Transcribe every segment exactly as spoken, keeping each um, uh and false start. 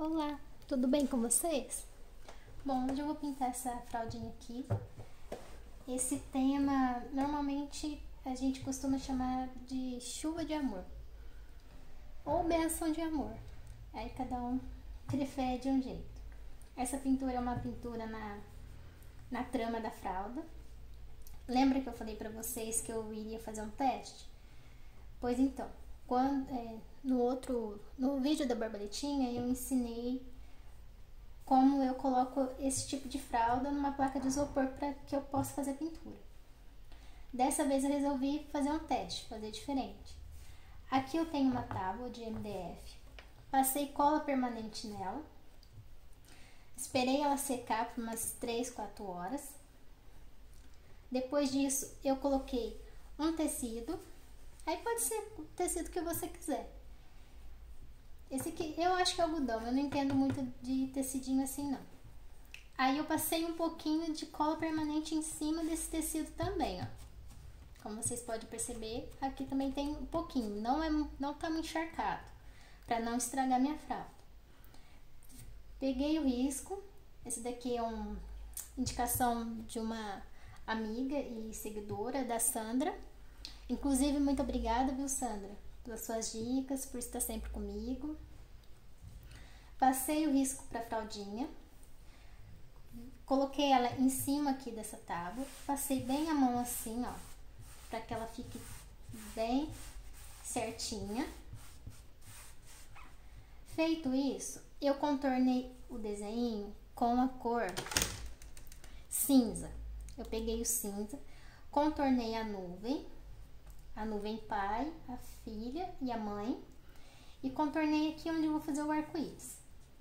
Olá, tudo bem com vocês? Bom, hoje eu vou pintar essa fraldinha aqui. Esse tema, normalmente, a gente costuma chamar de chuva de amor ou bênção de amor. Aí cada um prefere de um jeito. Essa pintura é uma pintura na, na trama da fralda. Lembra que eu falei pra vocês que eu iria fazer um teste? Pois então, quando, é, no outro, no vídeo da borboletinha, eu ensinei como eu coloco esse tipo de fralda numa placa de isopor para que eu possa fazer pintura. Dessa vez eu resolvi fazer um teste, fazer diferente. Aqui eu tenho uma tábua de M D F, passei cola permanente nela, esperei ela secar por umas três, quatro horas. Depois disso eu coloquei um tecido, aí pode ser o tecido que você quiser. Esse aqui eu acho que é algodão, eu não entendo muito de tecidinho assim não. Aí eu passei um pouquinho de cola permanente em cima desse tecido também, ó. Como vocês podem perceber, aqui também tem um pouquinho, não, é, não tá muito encharcado, para não estragar minha fralda. Peguei o risco, esse daqui é uma indicação de uma amiga e seguidora da Sandra. Inclusive, muito obrigada, viu, Sandra, pelas suas dicas, por estar sempre comigo. Passei o risco para a fraldinha, coloquei ela em cima aqui dessa tábua, passei bem a mão assim, ó, para que ela fique bem certinha. Feito isso, eu contornei o desenho com a cor cinza. Eu peguei o cinza, contornei a nuvem, a nuvem pai, a filha e a mãe, e contornei aqui onde eu vou fazer o arco-íris.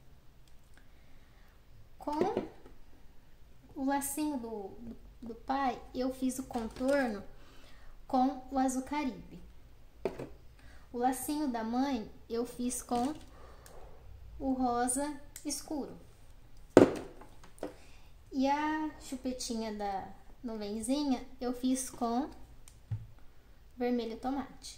Com o lacinho do, do, do pai, eu fiz o contorno com o azul caribe. O lacinho da mãe, eu fiz com o rosa escuro. E a chupetinha da nuvenzinha, eu fiz com vermelho tomate.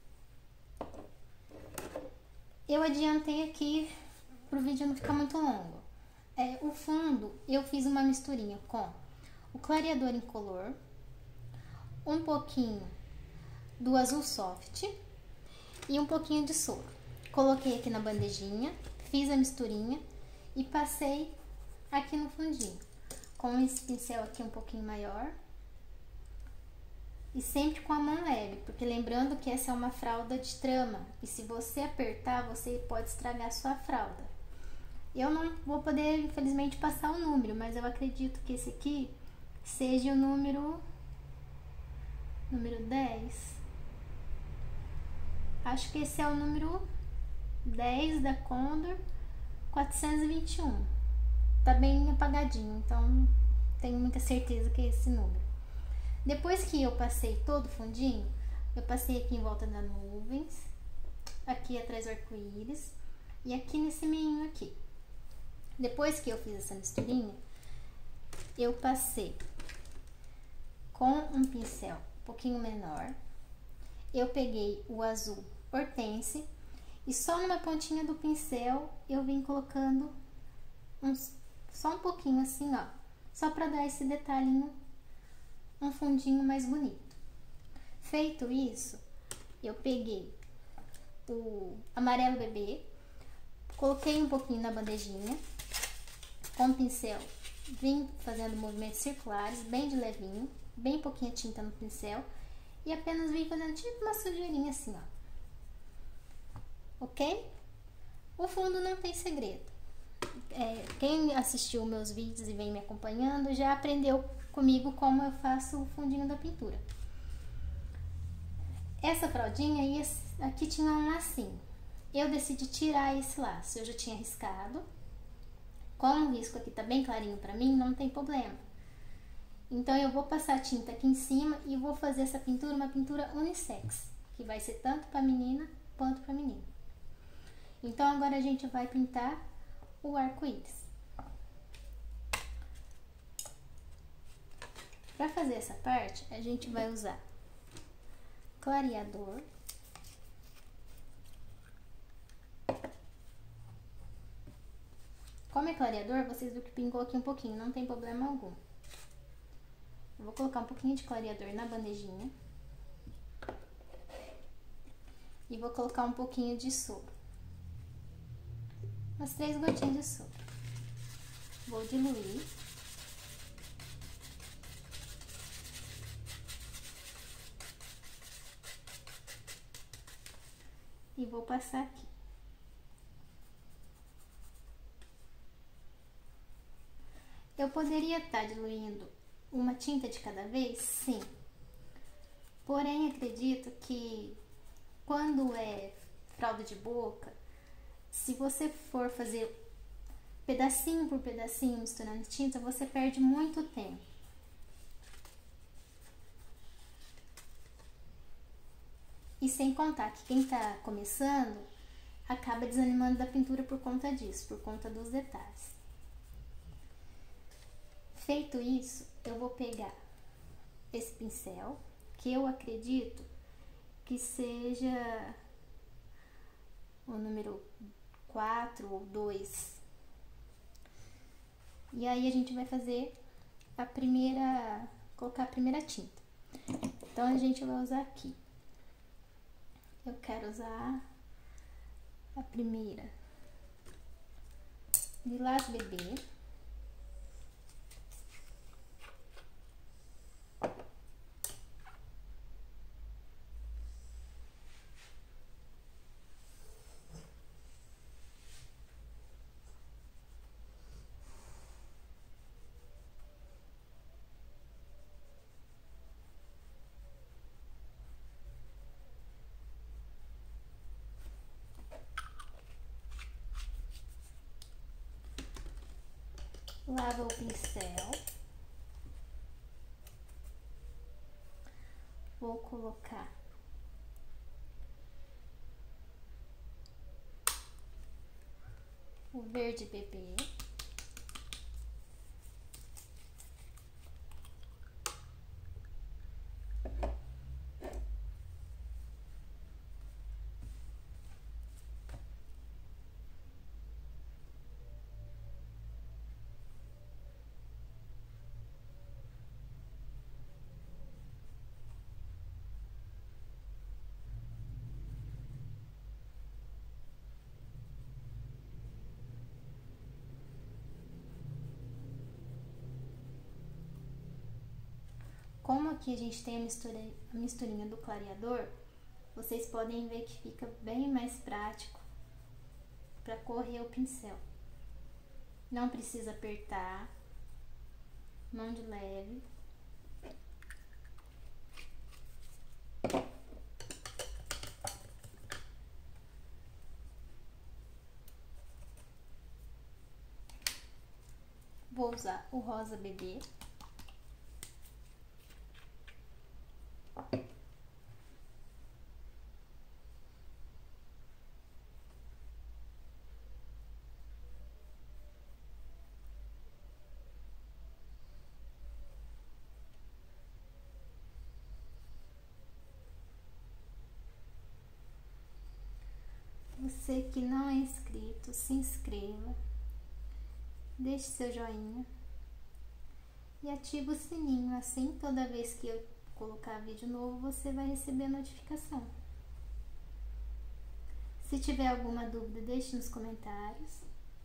Eu adiantei aqui para o vídeo não ficar muito longo. É, o fundo eu fiz uma misturinha com o clareador incolor, um pouquinho do azul soft e um pouquinho de soro. Coloquei aqui na bandejinha, fiz a misturinha e passei aqui no fundinho com esse pincel aqui um pouquinho maior. E sempre com a mão leve, porque lembrando que essa é uma fralda de trama. E se você apertar, você pode estragar a sua fralda. Eu não vou poder, infelizmente, passar o número, mas eu acredito que esse aqui seja o número... Número dez. Acho que esse é o número dez da Condor quatrocentos e vinte e um. Tá bem apagadinho, então tenho muita certeza que é esse número. Depois que eu passei todo o fundinho, eu passei aqui em volta das nuvens, aqui atrás do arco-íris e aqui nesse meinho aqui. Depois que eu fiz essa misturinha, eu passei com um pincel um pouquinho menor, eu peguei o azul hortense e só numa pontinha do pincel eu vim colocando uns, só um pouquinho assim, ó, só pra dar esse detalhinho, um fundinho mais bonito. Feito isso, eu peguei o amarelo bebê, coloquei um pouquinho na bandejinha, com o pincel vim fazendo movimentos circulares, bem de levinho, bem pouquinha tinta no pincel e apenas vim fazendo tipo uma sujeirinha assim, ó. Ok? O fundo não tem segredo. É, quem assistiu meus vídeos e vem me acompanhando já aprendeu comigo como eu faço o fundinho da pintura. Essa fraldinha aí, aqui tinha um lacinho. Eu decidi tirar esse laço, eu já tinha riscado. Como o risco aqui tá bem clarinho pra mim, não tem problema. Então eu vou passar a tinta aqui em cima e vou fazer essa pintura uma pintura unissex, que vai ser tanto pra menina quanto pra menino. Então agora a gente vai pintar o arco-íris. Para fazer essa parte, a gente vai usar clareador, Como é clareador, vocês viram que pingou aqui um pouquinho, não tem problema algum. Eu vou colocar um pouquinho de clareador na bandejinha. E vou colocar um pouquinho de soro. Umas três gotinhas de soro. Vou diluir. E vou passar aqui. Eu poderia estar diluindo uma tinta de cada vez? Sim. Porém, acredito que quando é fralda de boca, se você for fazer pedacinho por pedacinho misturando tinta, você perde muito tempo. E sem contar que quem tá começando acaba desanimando da pintura por conta disso, por conta dos detalhes. Feito isso, eu vou pegar esse pincel, que eu acredito que seja o número quatro ou dois. E aí a gente vai fazer a primeira, colocar a primeira tinta. Então a gente vai usar aqui. Eu quero usar a primeira Lilás Bebê. Lava o pincel. Vou colocar o verde bebê. Como aqui a gente tem a, mistura, a misturinha do clareador, vocês podem ver que fica bem mais prático para correr o pincel. Não precisa apertar, mão de leve. Vou usar o rosa bebê. Você que não é inscrito, se inscreva, deixe seu joinha e ative o sininho, assim toda vez que eu colocar vídeo novo você vai receber a notificação. Se tiver alguma dúvida, deixe nos comentários.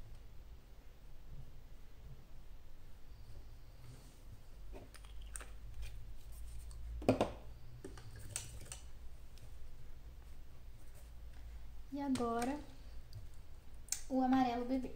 E agora, o amarelo bebê.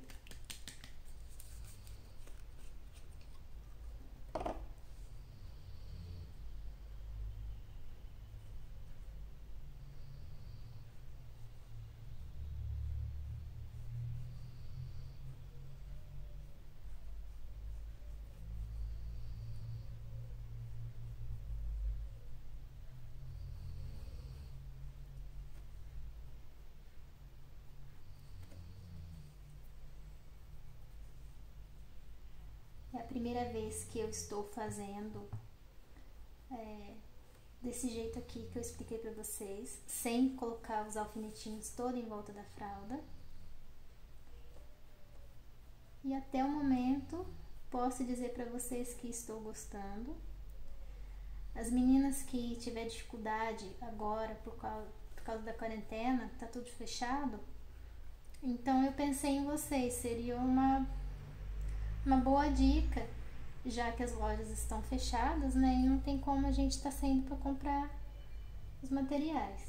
É a primeira vez que eu estou fazendo é, desse jeito aqui que eu expliquei pra vocês, sem colocar os alfinetinhos todo em volta da fralda. E até o momento, posso dizer para vocês que estou gostando. As meninas que tiver dificuldade agora por causa, por causa da quarentena, tá tudo fechado, então eu pensei em vocês, seria uma, uma boa dica, já que as lojas estão fechadas, né, e não tem como a gente estar saindo para comprar os materiais.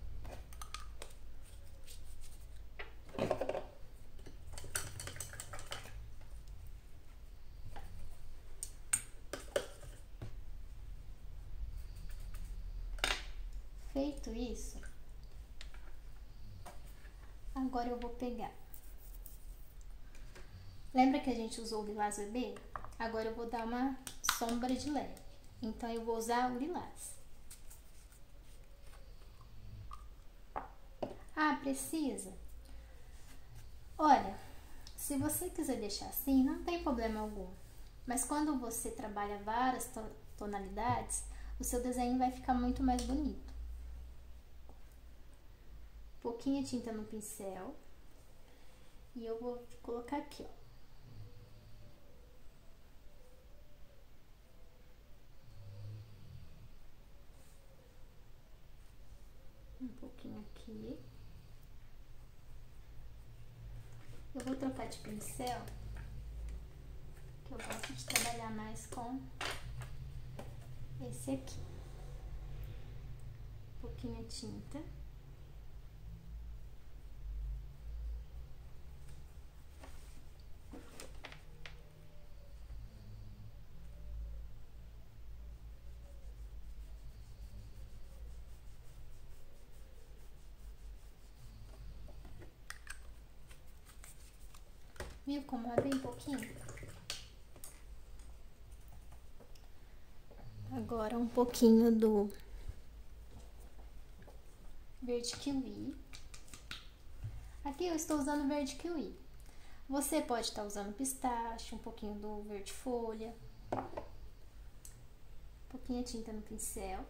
Feito isso, agora eu vou pegar. Lembra que a gente usou o lilás bebê? Agora eu vou dar uma sombra de leve. Então eu vou usar o lilás. Ah, precisa? Olha, se você quiser deixar assim, não tem problema algum. Mas quando você trabalha várias tonalidades, o seu desenho vai ficar muito mais bonito. Pouquinha tinta no pincel. E eu vou colocar aqui, ó. Um pouquinho aqui. Eu vou trocar de pincel, que eu gosto de trabalhar mais com esse aqui. Um pouquinho de tinta. Viu como é bem pouquinho? Agora um pouquinho do verde kiwi. Aqui eu estou usando verde kiwi. Você pode estar usando pistache, um pouquinho do verde folha. Um pouquinho de tinta no pincel.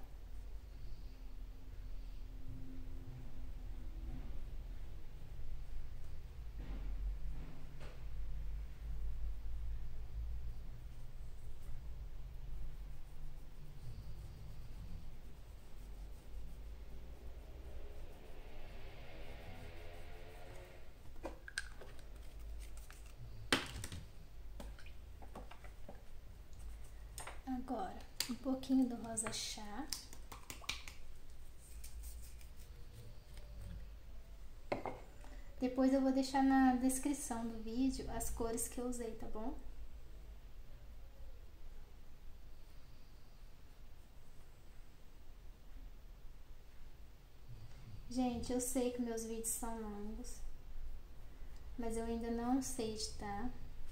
Agora, um pouquinho do rosa chá. Depois eu vou deixar na descrição do vídeo as cores que eu usei, tá bom? Gente, eu sei que meus vídeos são longos, mas eu ainda não sei editar.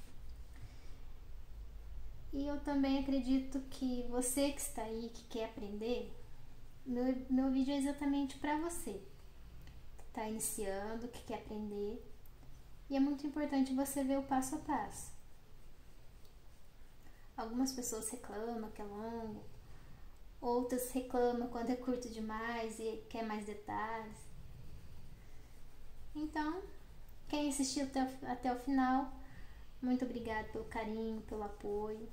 E eu também acredito que você que está aí, que quer aprender, meu, meu vídeo é exatamente para você. Que está iniciando, que quer aprender. E é muito importante você ver o passo a passo. Algumas pessoas reclamam que é longo, outras reclamam quando é curto demais e quer mais detalhes. Então, quem assistiu até o, até o final, muito obrigada pelo carinho, pelo apoio.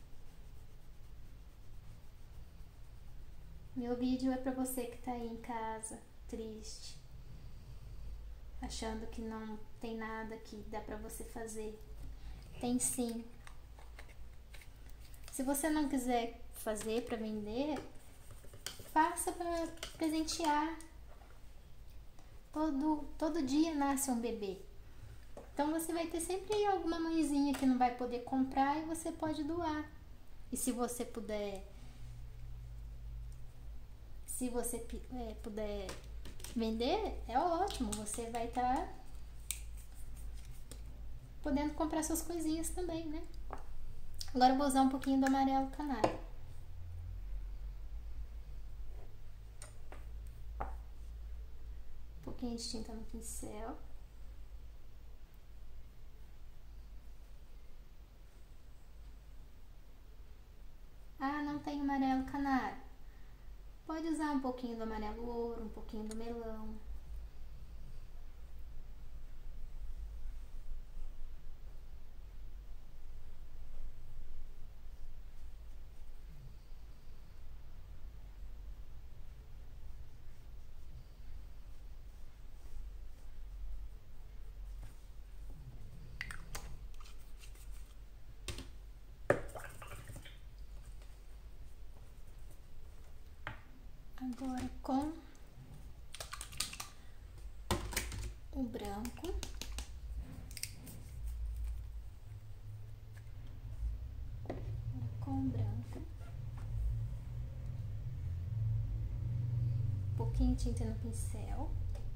Meu vídeo é para você que tá aí em casa, triste, achando que não tem nada que dá para você fazer. Tem sim. Se você não quiser fazer para vender, faça para presentear. Todo, todo dia nasce um bebê. Então você vai ter sempre alguma mãezinha que não vai poder comprar e você pode doar. E se você puder, se você é, puder vender, é ótimo. Você vai estar tá podendo comprar suas coisinhas também, né? Agora eu vou usar um pouquinho do amarelo canário. Um pouquinho de tinta no pincel. Ah, não tem amarelo canário. Pode usar um pouquinho do amarelo ouro, um pouquinho do melão. Agora com o branco. Com o branco. Um pouquinho de tinta no pincel.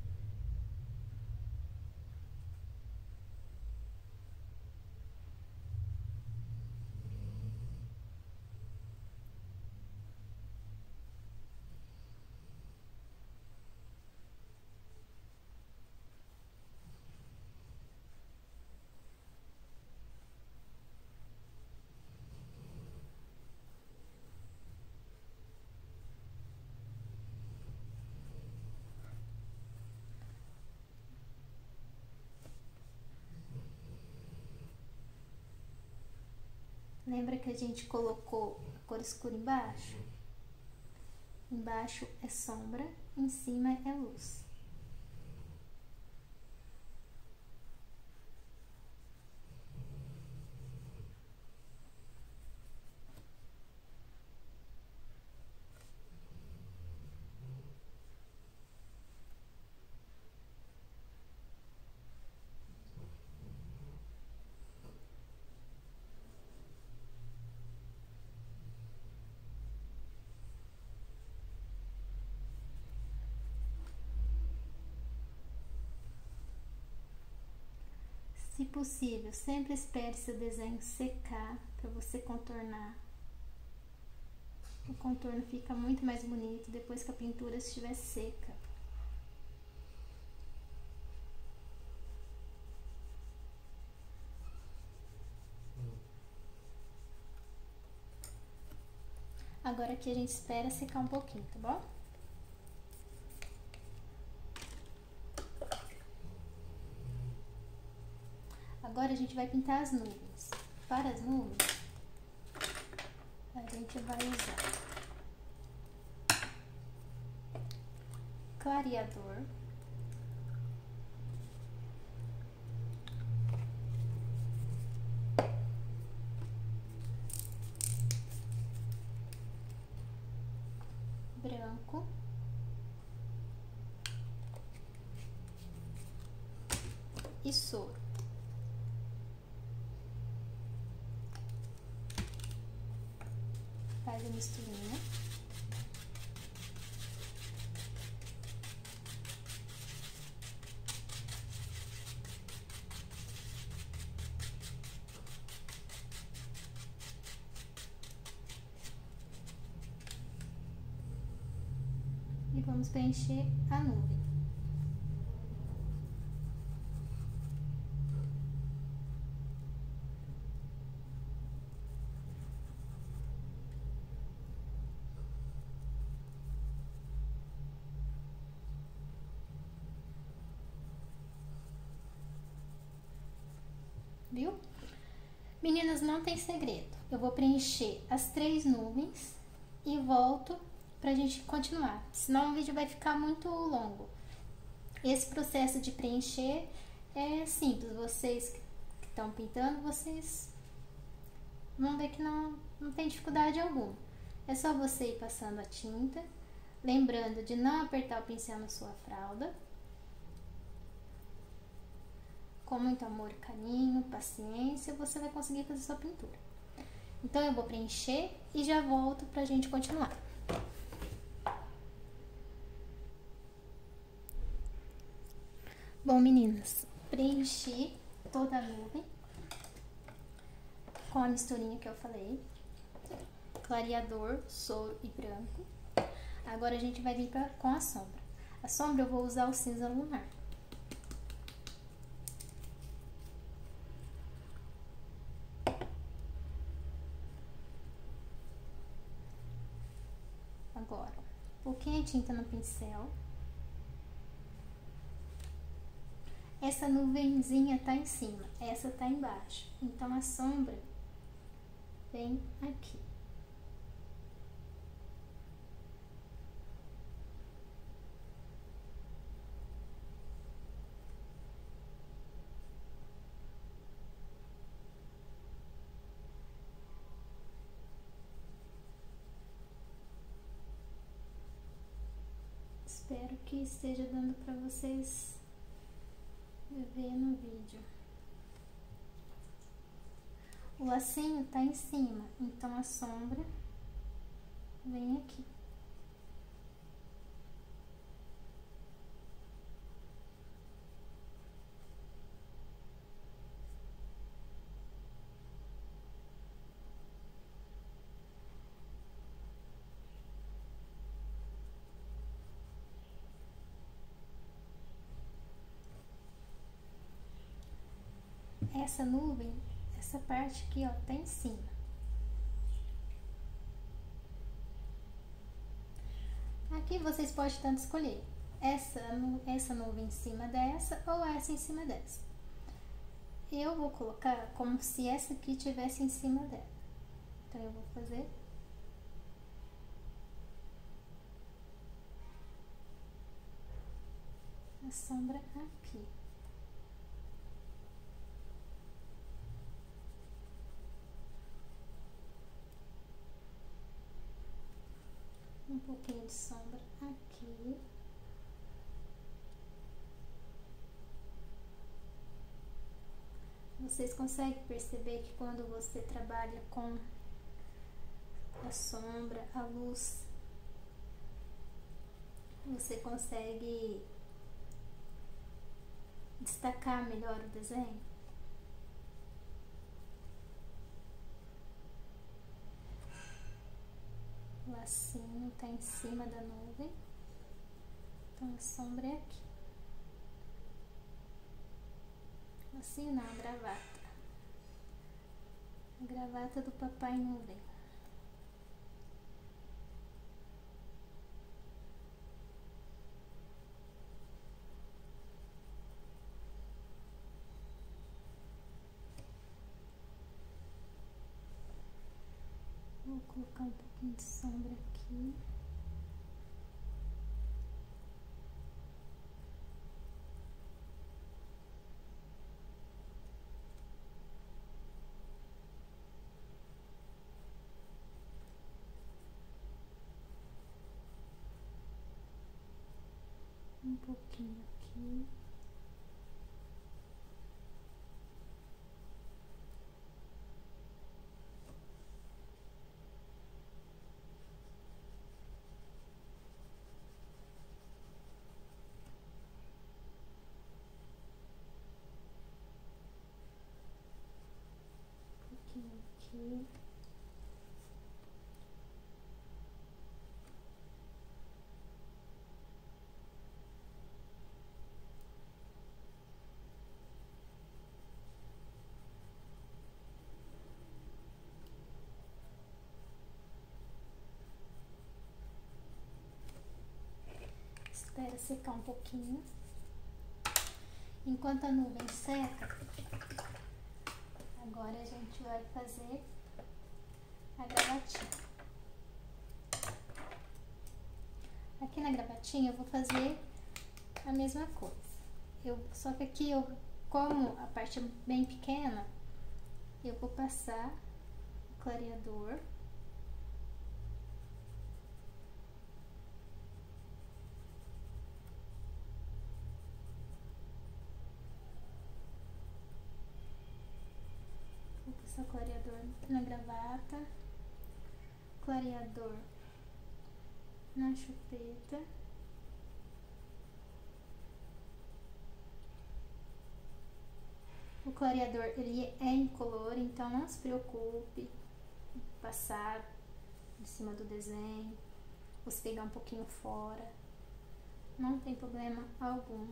Lembra que a gente colocou a cor escura embaixo? Embaixo é sombra, em cima é luz. Se possível, sempre espere seu desenho secar para você contornar. O contorno fica muito mais bonito depois que a pintura estiver seca. Agora aqui a gente espera secar um pouquinho, tá bom? Agora a gente vai pintar as nuvens. Para as nuvens, a gente vai usar clareador, branco, e soro. Faz a misturinha. E vamos preencher a nuvem. Viu? Meninas, não tem segredo. Eu vou preencher as três nuvens e volto pra gente continuar. Senão o vídeo vai ficar muito longo. Esse processo de preencher é simples. Vocês que estão pintando, vocês vão ver que não, não tem dificuldade alguma. É só você ir passando a tinta, lembrando de não apertar o pincel na sua fralda. Com muito amor e carinho, paciência, você vai conseguir fazer sua pintura. Então eu vou preencher e já volto pra gente continuar. Bom, meninas, preenchi toda a nuvem com a misturinha que eu falei. Clareador, soro e branco. Agora a gente vai vir pra, com a sombra. A sombra eu vou usar o cinza lunar. Agora, um pouquinho de tinta no pincel. Essa nuvenzinha tá em cima, essa tá embaixo. Então, a sombra vem aqui. Espero que esteja dando para vocês ver no vídeo. O lacinho tá em cima, então a sombra vem aqui. Essa nuvem, essa parte aqui, ó, tá em cima. Aqui vocês podem tanto escolher essa, essa nuvem em cima dessa ou essa em cima dessa. Eu vou colocar como se essa aqui tivesse em cima dela. Então eu vou fazer a sombra aqui. Um pouquinho de sombra aqui. Vocês conseguem perceber que quando você trabalha com a sombra, a luz, você consegue destacar melhor o desenho? O lacinho tá em cima da nuvem, então a sombra é aqui. Lacinho não, a gravata. A gravata do Papai Nuvem. Vou colocar um pouquinho de sombra aqui. Um pouquinho aqui. Aqui. Espera secar um pouquinho. Enquanto a nuvem seca, agora a gente vai fazer a gravatinha. Aqui na gravatinha eu vou fazer a mesma coisa. Eu, só que aqui, eu, como a parte é bem pequena, eu vou passar o clareador. Vou passar o clareador na gravata, clareador na chupeta. O clareador, ele é incolor, então não se preocupe em passar em cima do desenho, você pegar um pouquinho fora, não tem problema algum.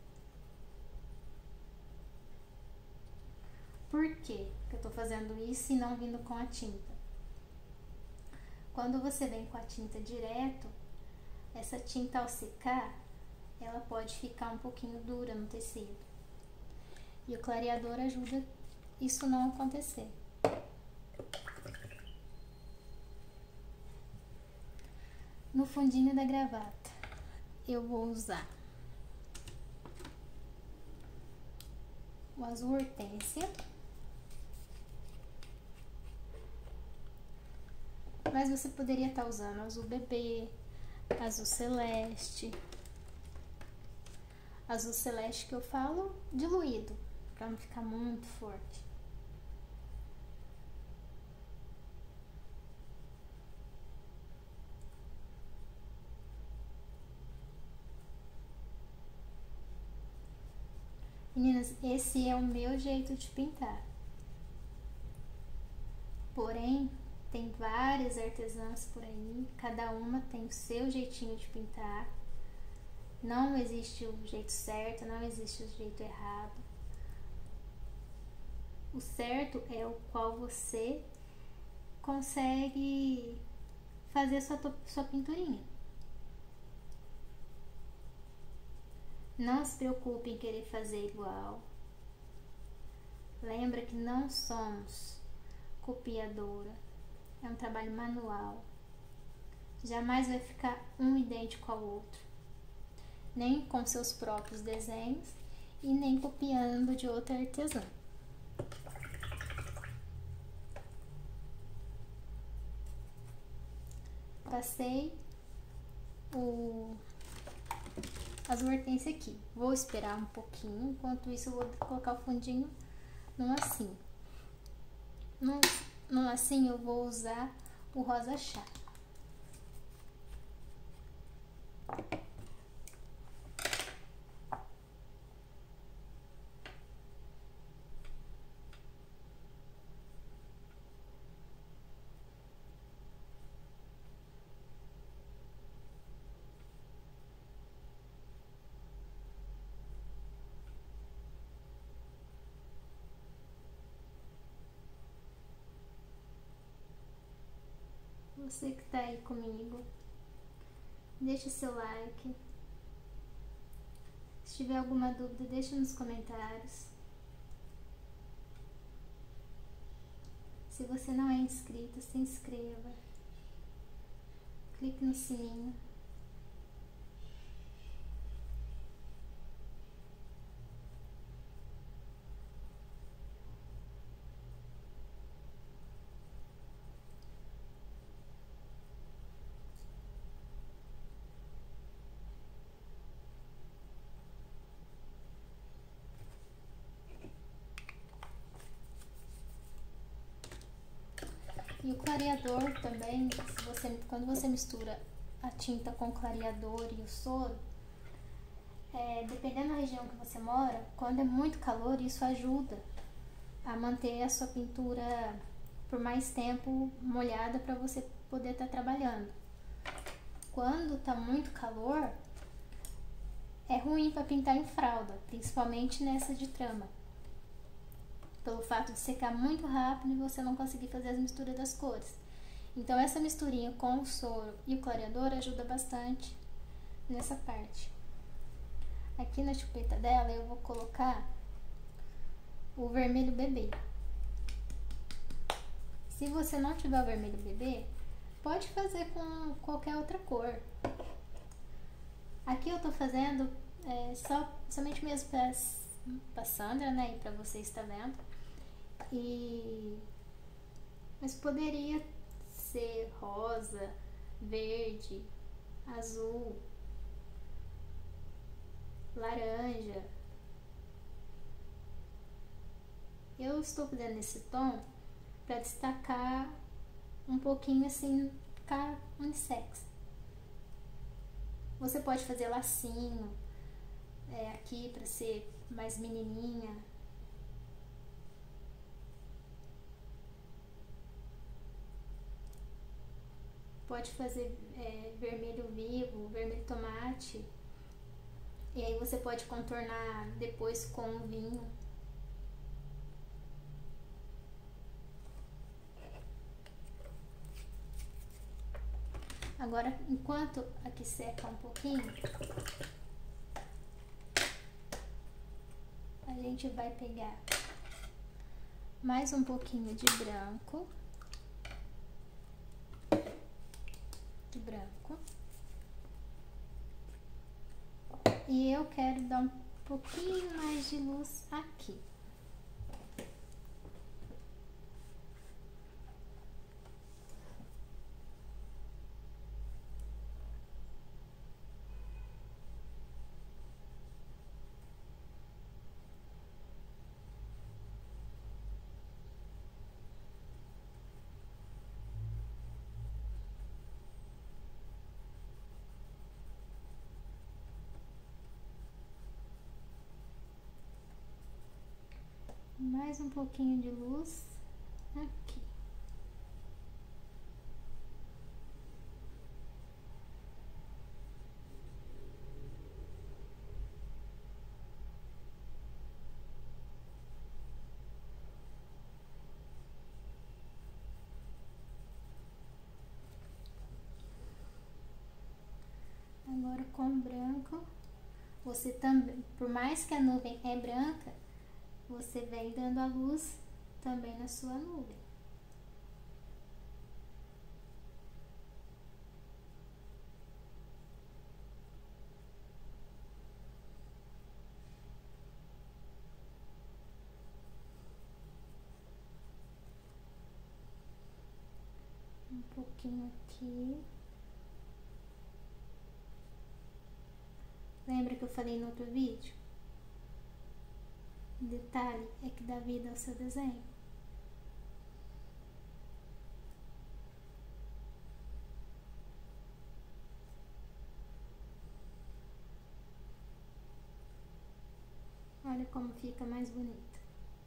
Por que que eu tô fazendo isso e não vindo com a tinta? Quando você vem com a tinta direto, essa tinta ao secar, ela pode ficar um pouquinho dura no tecido. E o clareador ajuda isso não acontecer. No fundinho da gravata, eu vou usar o azul hortênsia. Mas você poderia estar usando azul bebê, azul celeste, Azul celeste que eu falo, diluído, para não ficar muito forte. Meninas, esse é o meu jeito de pintar. Porém, tem várias artesãs por aí, cada uma tem o seu jeitinho de pintar. Não existe o jeito certo, não existe o jeito errado. O certo é o qual você consegue fazer sua, sua pinturinha. Não se preocupe em querer fazer igual. Lembra que não somos copiadora. É um trabalho manual. Jamais vai ficar um idêntico ao outro. Nem com seus próprios desenhos e nem copiando de outra artesã. Passei o as hortênsias aqui. Vou esperar um pouquinho, enquanto isso eu vou colocar o fundinho no lacinho. No, no lacinho eu vou usar o rosa chá. Você que tá aí comigo, deixa seu like. Se tiver alguma dúvida, deixa nos comentários. Se você não é inscrito, se inscreva. Clique no sininho. E o clareador também, se você, quando você mistura a tinta com o clareador e o soro, é, dependendo da região que você mora, quando é muito calor, isso ajuda a manter a sua pintura por mais tempo molhada para você poder estar tá trabalhando. Quando tá muito calor, é ruim para pintar em fralda, principalmente nessa de trama. Pelo fato de secar muito rápido e você não conseguir fazer as misturas das cores. Então essa misturinha com o soro e o clareador ajuda bastante nessa parte. Aqui na chupeta dela eu vou colocar o vermelho bebê. Se você não tiver o vermelho bebê, pode fazer com qualquer outra cor. Aqui eu tô fazendo é, só, somente mesmo pra Sandra, né, e pra você estar vendo. E... Mas poderia ser rosa, verde, azul, laranja. Eu estou fazendo esse tom para destacar um pouquinho assim, ficar unissex. Você pode fazer lacinho é, aqui para ser mais menininha. Pode fazer é, vermelho vivo, vermelho tomate. E aí você pode contornar depois com o vinho. Agora, enquanto aqui seca um pouquinho, a gente vai pegar mais um pouquinho de branco. De branco. E eu quero dar um pouquinho mais de luz aqui. Mais um pouquinho de luz aqui. Agora com branco, você também, por mais que a nuvem é branca, você vem dando a luz também na sua nuvem. Um pouquinho aqui. Lembra que eu falei no outro vídeo? O detalhe é que dá vida ao seu desenho. Olha como fica mais bonito.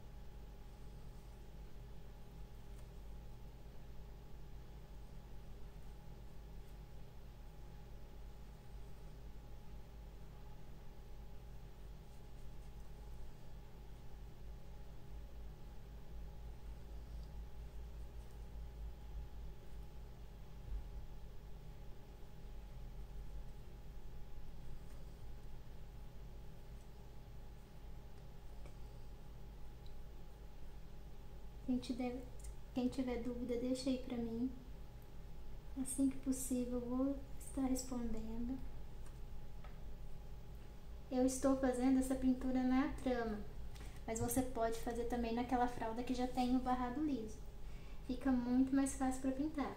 Quem tiver, quem tiver dúvida, deixa aí pra mim. Assim que possível, eu vou estar respondendo. Eu estou fazendo essa pintura na trama, mas você pode fazer também naquela fralda que já tem o barrado liso. Fica muito mais fácil para pintar.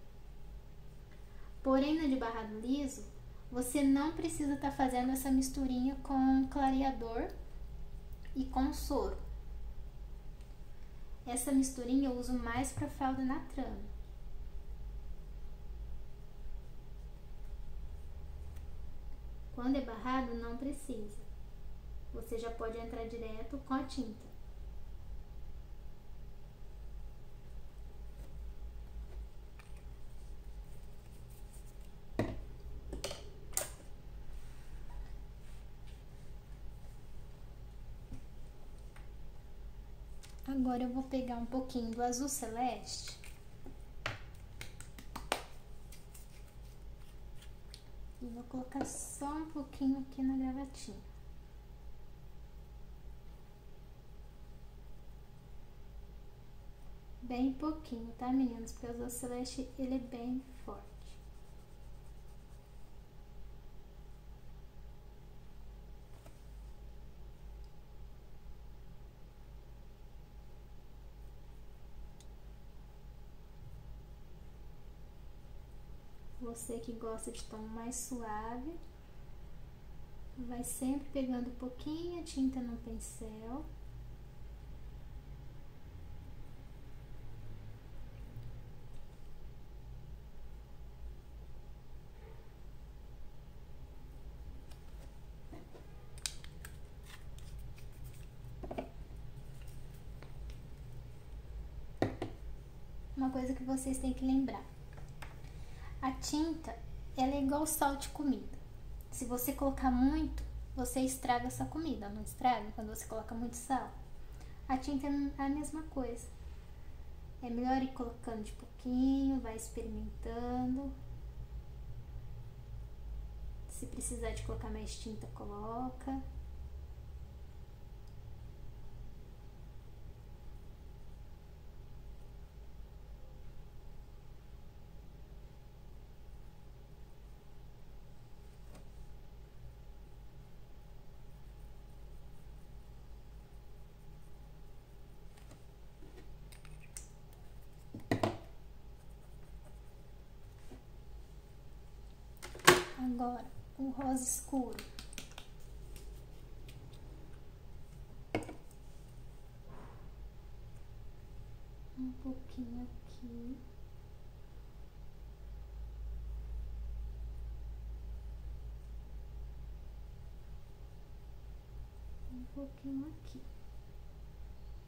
Porém, na de barrado liso, você não precisa estar fazendo essa misturinha com clareador e com soro. Essa misturinha eu uso mais para fralda na trama. Quando é barrado, não precisa. Você já pode entrar direto com a tinta. Agora eu vou pegar um pouquinho do azul celeste e vou colocar só um pouquinho aqui na gravatinha. Bem pouquinho, tá, meninas? Porque o azul celeste, ele é bem forte. Você que gosta de tom mais suave, vai sempre pegando um pouquinho de tinta no pincel. Uma coisa que vocês têm que lembrar. A tinta, ela é igual sal de comida. Se você colocar muito, você estraga essa comida, não estraga quando você coloca muito sal? A tinta é a mesma coisa. É melhor ir colocando de pouquinho, vai experimentando. Se precisar de colocar mais tinta, coloca. Agora, o rosa escuro. Um pouquinho aqui. Um pouquinho aqui.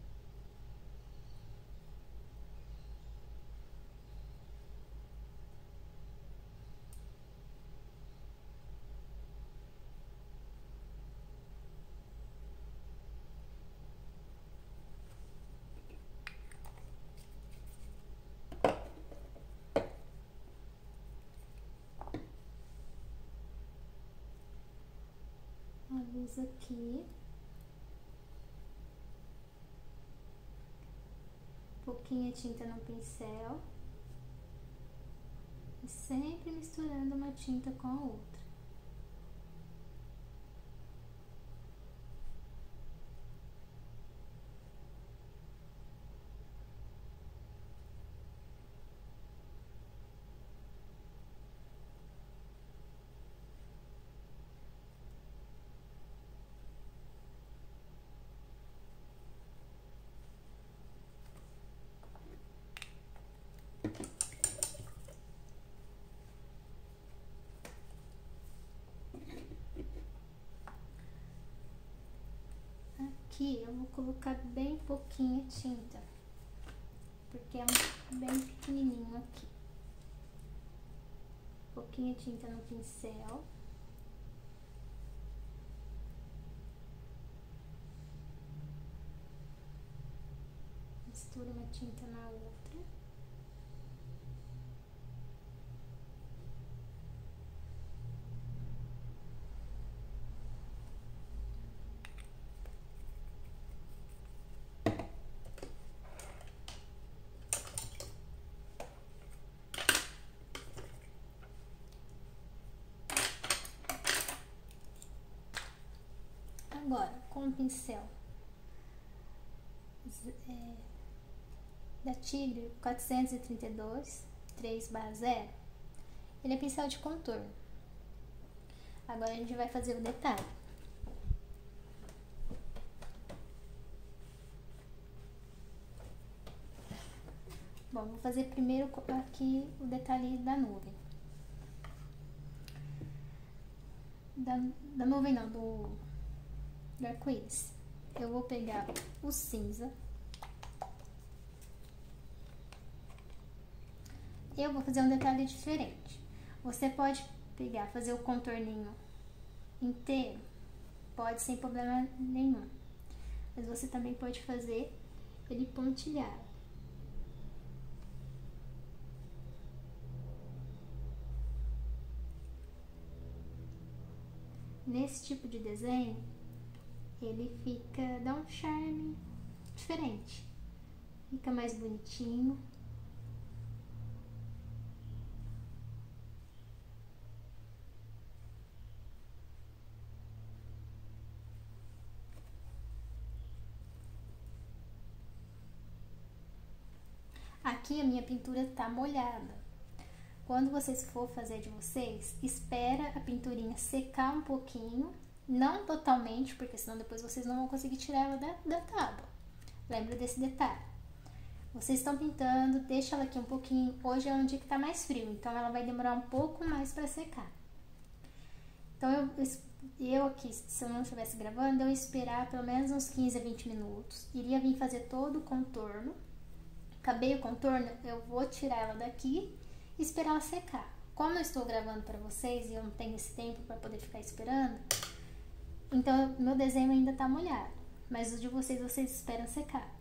luz aqui. Pouquinha tinta no pincel. E sempre misturando uma tinta com a outra. Aqui eu vou colocar bem pouquinha tinta, porque é um bem pequenininho aqui. Pouquinha tinta no pincel. Mistura uma tinta na outra. Agora, com o pincel é, da Tigre quatrocentos e trinta e dois, três barra zero, ele é pincel de contorno. Agora a gente vai fazer o detalhe. Bom, vou fazer primeiro aqui o detalhe da nuvem. Da, da nuvem não, do, do arco-íris. Eu vou pegar o cinza. Eu vou fazer um detalhe diferente. Você pode pegar, fazer o contorninho inteiro, pode sem problema nenhum. Mas você também pode fazer ele pontilhado. Nesse tipo de desenho, ele fica, dá um charme diferente. Fica mais bonitinho. Aqui a minha pintura tá molhada. Quando vocês for fazer de vocês, espera a pinturinha secar um pouquinho, não totalmente, porque senão depois vocês não vão conseguir tirar ela da, da tábua. Lembra desse detalhe. Vocês estão pintando, deixa ela aqui um pouquinho. Hoje é um dia que tá mais frio, então ela vai demorar um pouco mais para secar. Então eu, eu aqui, se eu não estivesse gravando, eu ia esperar pelo menos uns quinze a vinte minutos. Iria vir fazer todo o contorno. Acabei o contorno, eu vou tirar ela daqui e esperar ela secar. Como eu estou gravando para vocês e eu não tenho esse tempo para poder ficar esperando, então meu desenho ainda tá molhado, mas o de vocês, vocês esperam secar.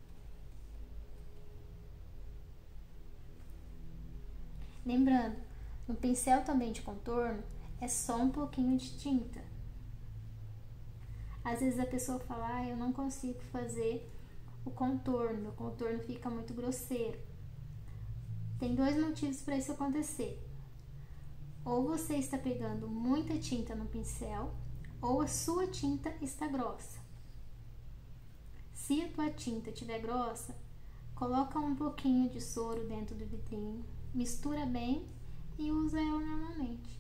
Lembrando, no pincel também de contorno, é só um pouquinho de tinta. Às vezes a pessoa fala, ah, eu não consigo fazer o contorno, o contorno fica muito grosseiro. Tem dois motivos para isso acontecer. Ou você está pegando muita tinta no pincel, ou a sua tinta está grossa. Se a tua tinta estiver grossa, coloca um pouquinho de soro dentro do vidrinho, mistura bem e usa ela normalmente.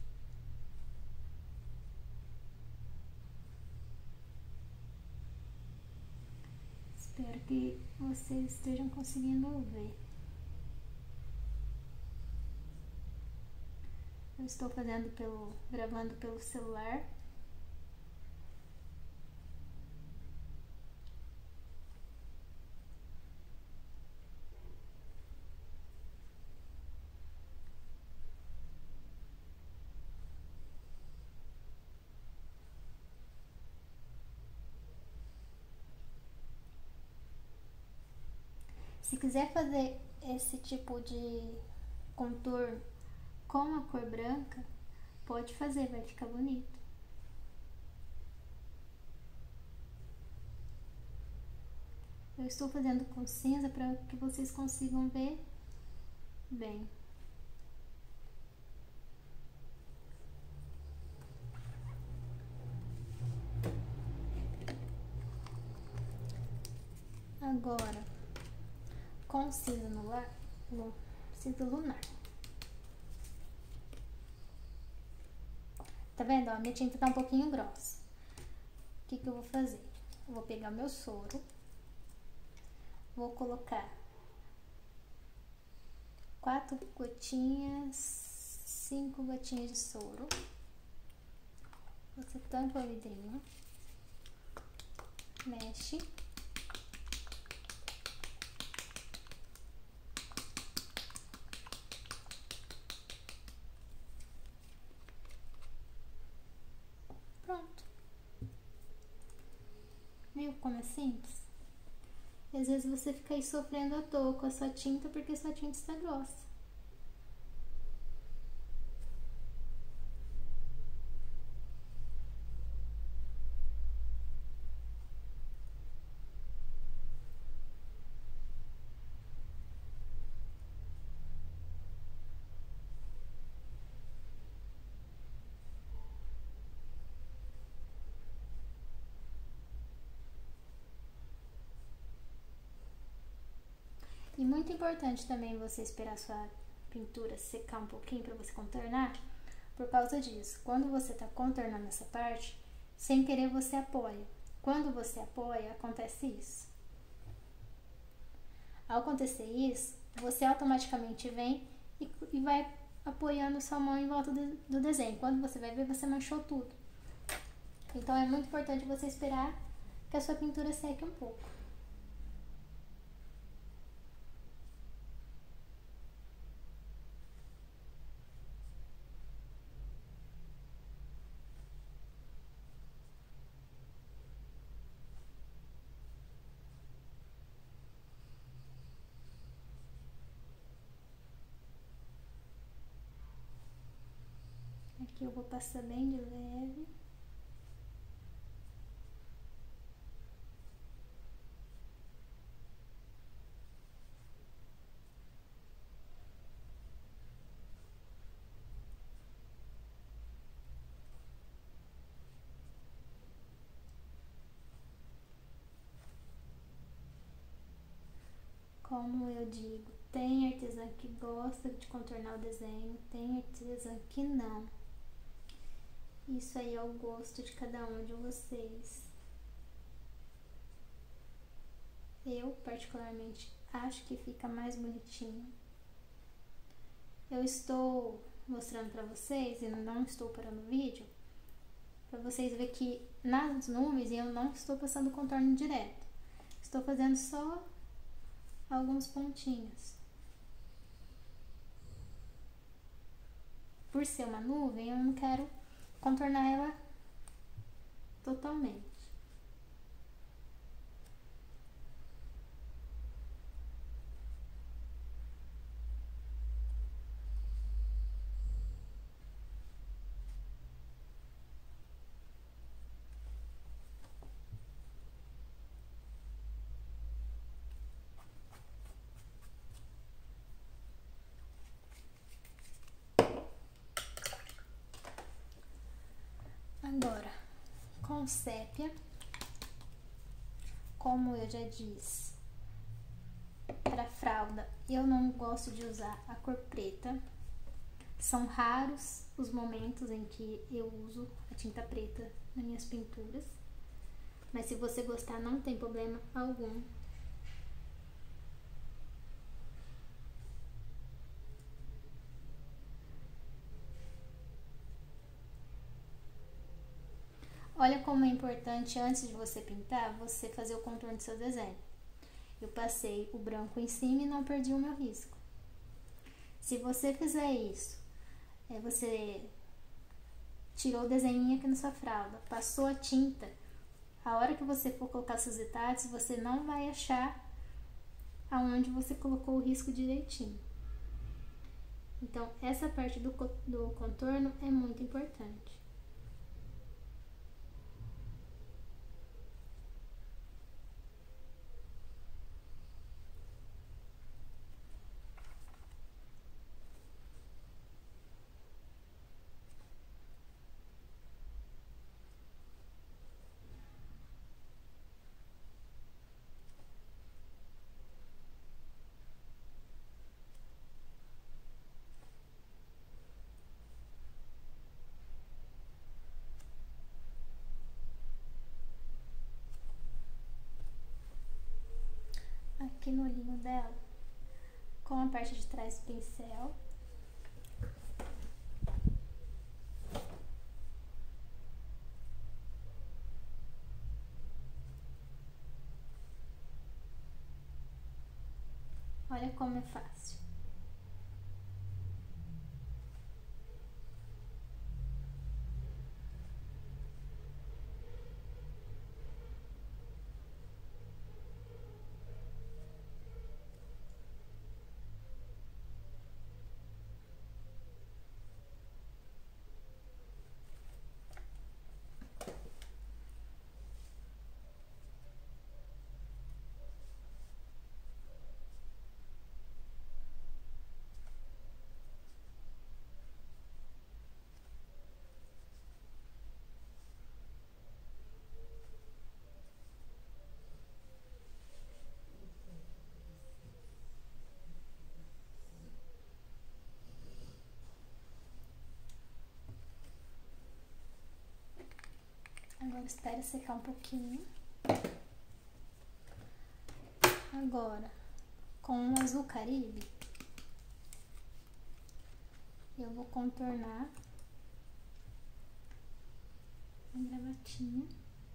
Espero que vocês estejam conseguindo ver. Eu estou fazendo pelo, gravando pelo celular. Se quiser fazer esse tipo de contorno com a cor branca, pode fazer, vai ficar bonito. Eu estou fazendo com cinza para que vocês consigam ver bem. Agora, com cinza no, lar, no cinza lunar. Tá vendo? Ó, minha tinta tá um pouquinho grossa. O que que eu vou fazer? Eu vou pegar meu soro. Vou colocar quatro gotinhas, cinco gotinhas de soro. Você tampa o vidrinho. Mexe. Pronto. Viu como é simples? E às vezes você fica aí sofrendo à toa com a sua tinta porque sua tinta está grossa. E muito importante também você esperar sua pintura secar um pouquinho para você contornar, por causa disso. Quando você está contornando essa parte, sem querer você apoia. Quando você apoia, acontece isso. Ao acontecer isso, você automaticamente vem e, e vai apoiando sua mão em volta do, do desenho. Quando você vai ver, você manchou tudo. Então é muito importante você esperar que a sua pintura seque um pouco. Aqui eu vou passar bem de leve. Como eu digo, tem artesã que gosta de contornar o desenho, tem artesã que não. Isso aí é o gosto de cada um de vocês. Eu, particularmente, acho que fica mais bonitinho. Eu estou mostrando pra vocês, e não estou parando o vídeo, pra vocês verem que nas nuvens eu não estou passando contorno direto. Estou fazendo só alguns pontinhos. Por ser uma nuvem, eu não quero contornar ela totalmente. Agora, com sépia, como eu já disse, para fralda eu não gosto de usar a cor preta. São raros os momentos em que eu uso a tinta preta nas minhas pinturas, mas se você gostar não tem problema algum. Olha como é importante, antes de você pintar, você fazer o contorno do seu desenho. Eu passei o branco em cima e não perdi o meu risco. Se você fizer isso, é, você tirou o desenho aqui na sua fralda, passou a tinta, a hora que você for colocar seus detalhes, você não vai achar aonde você colocou o risco direitinho. Então, essa parte do, do contorno é muito importante. aqui no olhinho dela com a parte de trás do pincel. Olha como é fácil. Agora espere secar um pouquinho. Agora, com o azul Caribe, eu vou contornar a gravatinha.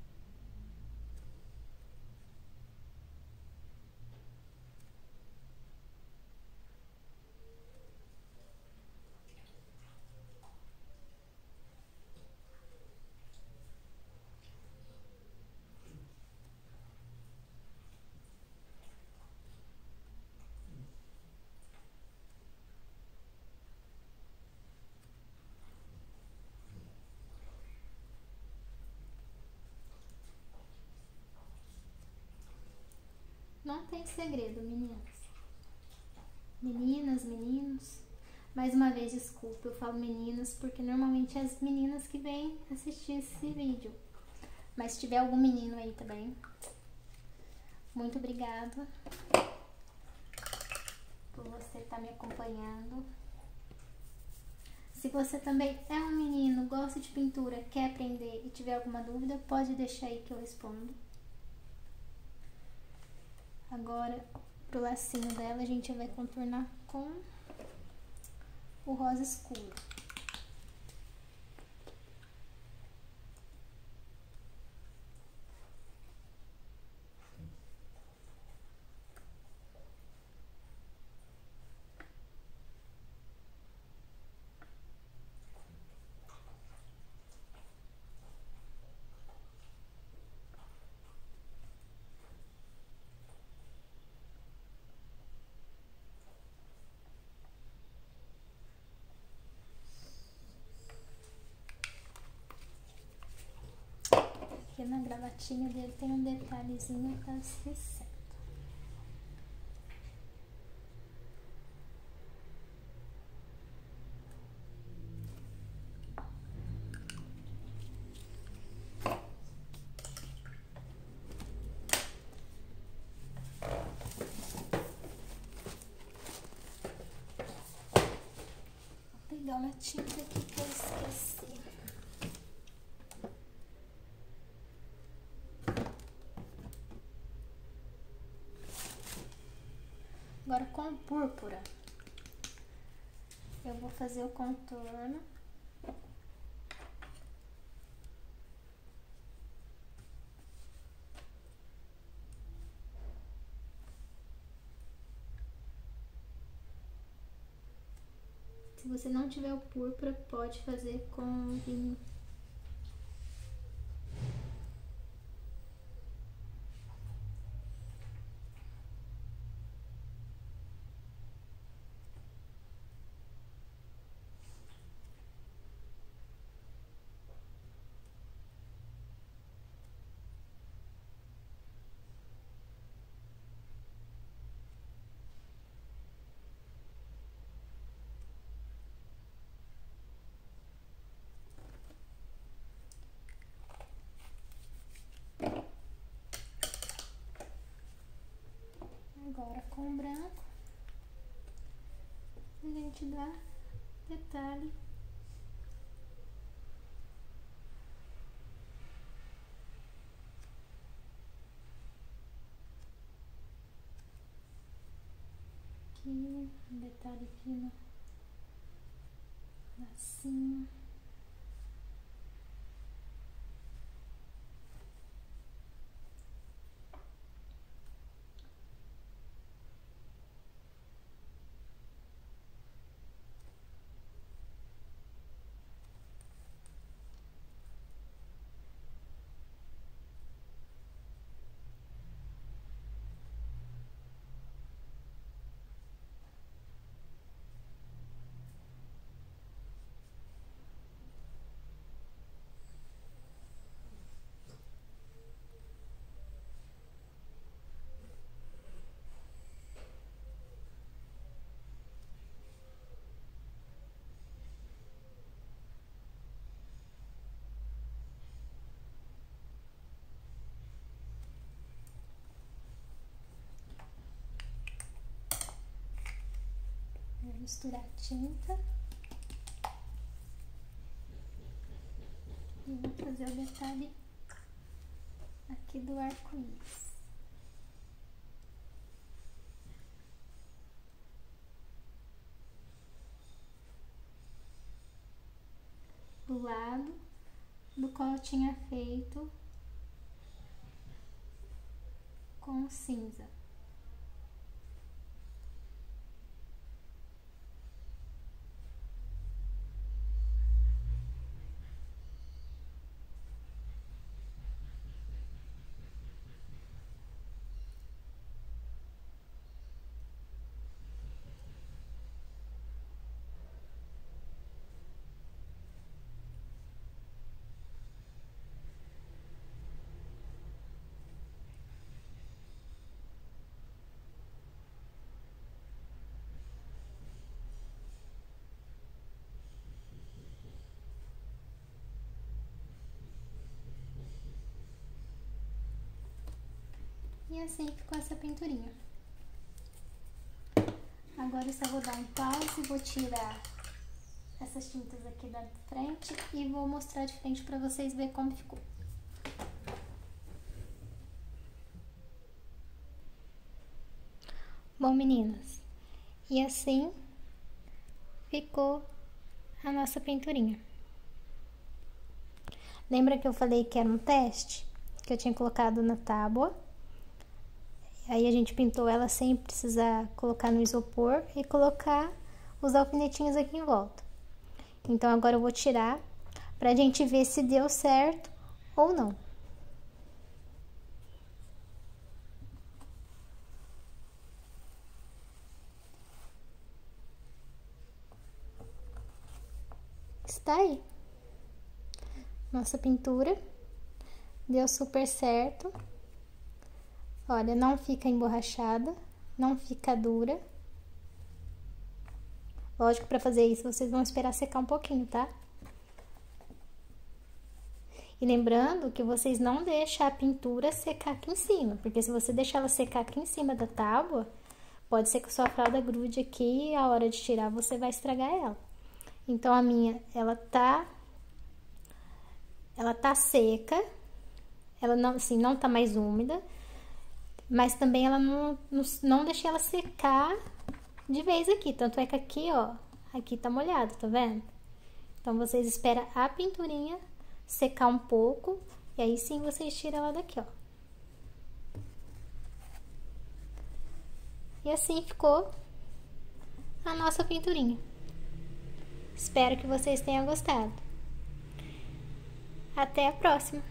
Não tem segredo, meninas. Meninas, meninos. Mais uma vez, desculpa, eu falo meninas porque normalmente é as meninas que vêm assistir esse vídeo. Mas se tiver algum menino aí também, muito obrigada por você estar me acompanhando. Se você também é um menino, gosta de pintura, quer aprender e tiver alguma dúvida, pode deixar aí que eu respondo. Agora, pro lacinho dela, a gente vai contornar com o rosa escuro. Aqui na gravatinha dele tem um detalhezinho que tá esquecendo. Vou pegar uma tinta aqui que eu esqueci. Agora com púrpura, eu vou fazer o contorno. Se você não tiver o púrpura, pode fazer com vinho. Agora com o branco, a gente dá detalhe. aqui, um detalhe aqui no lacinho. Vou misturar a tinta e vou fazer o detalhe aqui do arco-íris. Do lado do qual eu tinha feito com cinza. E assim ficou essa pinturinha. Agora eu só vou dar um pause, vou tirar essas tintas aqui da frente e vou mostrar de frente pra vocês verem como ficou. Bom, meninas, e assim ficou a nossa pinturinha. Lembra que eu falei que era um teste? Que eu tinha colocado na tábua. Aí a gente pintou ela sem precisar colocar no isopor e colocar os alfinetinhos aqui em volta. Então agora eu vou tirar pra gente ver se deu certo ou não. Está aí. Nossa pintura deu super certo. Olha, não fica emborrachada, não fica dura. Lógico, para fazer isso, vocês vão esperar secar um pouquinho, tá? E lembrando que vocês não deixam a pintura secar aqui em cima, porque se você deixar ela secar aqui em cima da tábua, pode ser que a sua fralda grude aqui e a hora de tirar você vai estragar ela. Então, a minha, ela tá... Ela tá seca, ela não, assim, não tá mais úmida, mas também ela não, não, não deixei ela secar de vez aqui. Tanto é que aqui, ó, aqui tá molhado, tá vendo? Então, vocês esperam a pinturinha secar um pouco e aí sim vocês tiram ela daqui, ó. E assim ficou a nossa pinturinha. Espero que vocês tenham gostado. Até a próxima!